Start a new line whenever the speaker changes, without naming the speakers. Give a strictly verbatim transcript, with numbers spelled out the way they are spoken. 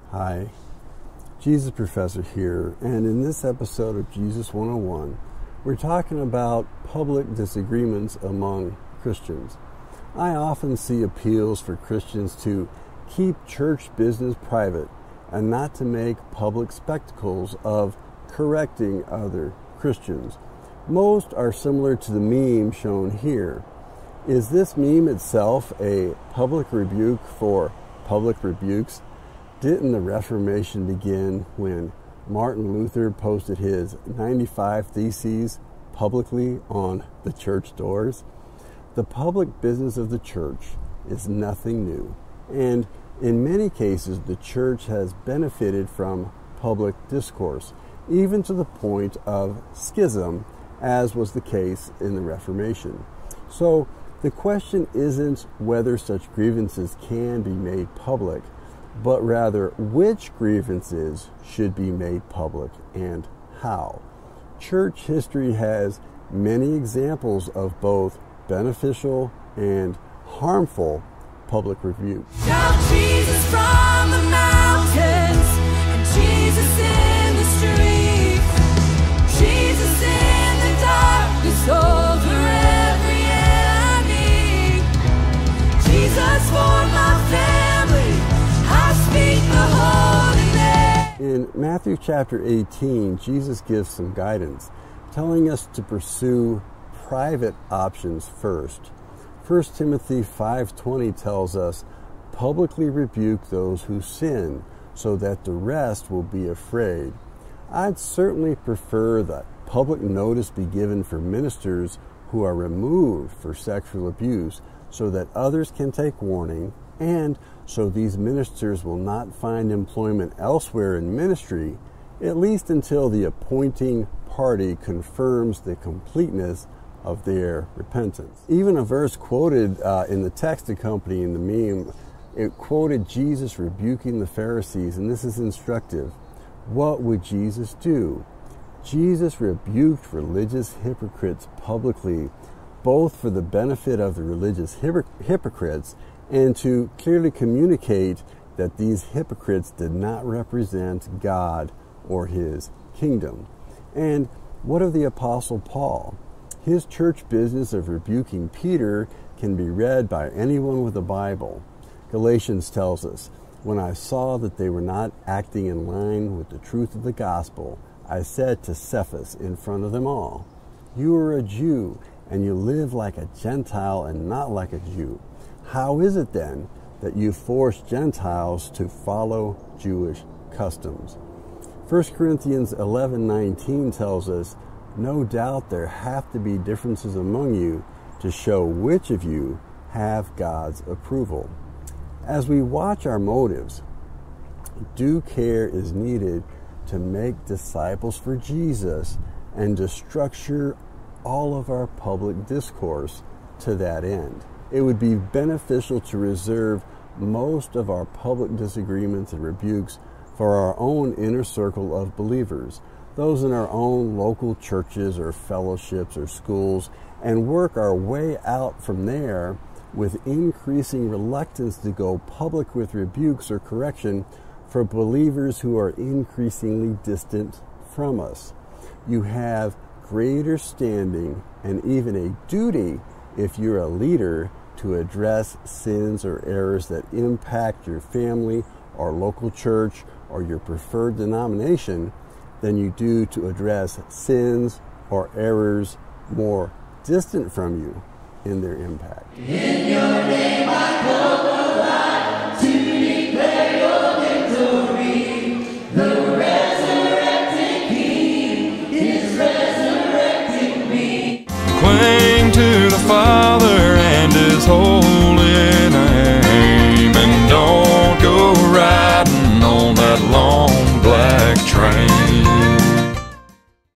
Hi, Jesus Professor here, and in this episode of Jesus one oh one, we're talking about public disagreements among Christians. I often see appeals for Christians to keep church business private and not to make public spectacles of correcting other Christians. Most are similar to the meme shown here. Is this meme itself a public rebuke for public rebukes? Didn't the Reformation begin when Martin Luther posted his ninety-five Theses publicly on the church doors? The public business of the church is nothing new, and in many cases the church has benefited from public discourse, even to the point of schism, as was the case in the Reformation. So the question isn't whether such grievances can be made public, but rather which grievances should be made public and how. Church history has many examples of both beneficial and harmful public rebuke.
Shout Jesus from the mountains, and Jesus in the streets, Jesus in the darkness over every enemy, Jesus for my family, I speak the holy name.
In Matthew chapter eighteen, Jesus gives some guidance, telling us to pursue private options first. First Timothy five twenty tells us, publicly rebuke those who sin, so that the rest will be afraid. I'd certainly prefer that public notice be given for ministers who are removed for sexual abuse, so that others can take warning, and so these ministers will not find employment elsewhere in ministry, at least until the appointing party confirms the completeness of their repentance. Even a verse quoted uh, in the text accompanying the meme, it quoted Jesus rebuking the Pharisees, and this is instructive. What would Jesus do? Jesus rebuked religious hypocrites publicly, both for the benefit of the religious hypocr- hypocrites and to clearly communicate that these hypocrites did not represent God or his kingdom. And what of the Apostle Paul? His church business of rebuking Peter can be read by anyone with a Bible. Galatians tells us, when I saw that they were not acting in line with the truth of the gospel, I said to Cephas in front of them all, you are a Jew, and you live like a Gentile and not like a Jew. How is it then that you force Gentiles to follow Jewish customs? First Corinthians eleven nineteen tells us, no doubt there have to be differences among you to show which of you have God's approval. As we watch our motives, due care is needed to make disciples for Jesus and to structure all of our public discourse to that end. It would be beneficial to reserve most of our public disagreements and rebukes for our own inner circle of believers, those in our own local churches or fellowships or schools, and work our way out from there with increasing reluctance to go public with rebukes or correction for believers who are increasingly distant from us. You have greater standing and even a duty if you're a leader to address sins or errors that impact your family or local church or your preferred denomination than you do to address sins or errors more distant from you in their impact.
In your name I call.